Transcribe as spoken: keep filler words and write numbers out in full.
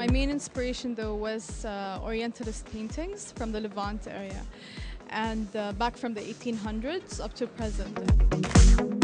main inspiration, though, was uh, Orientalist paintings from the Levant area, and uh, back from the eighteen hundreds up to present.